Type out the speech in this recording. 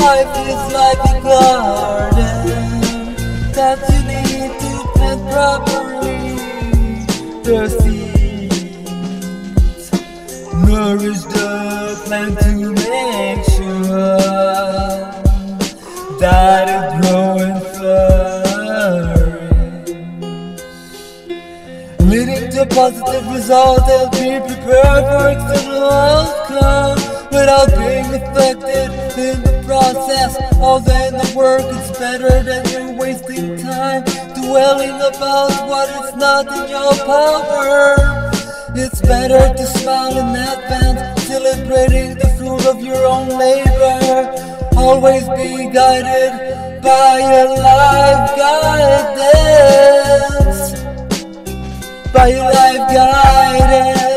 life is like a garden that you need to plant properly. The seeds nourish the plant to make sure that it grows and flourishes, leading to positive results and be prepared for external outcomes without being affected in the process. Although in the work it's better than you're wasting time dwelling about what is not in your power. It's better to smile in advance, celebrating the fruit of your own labor. Always be guided by your life guidance, by your life guidance.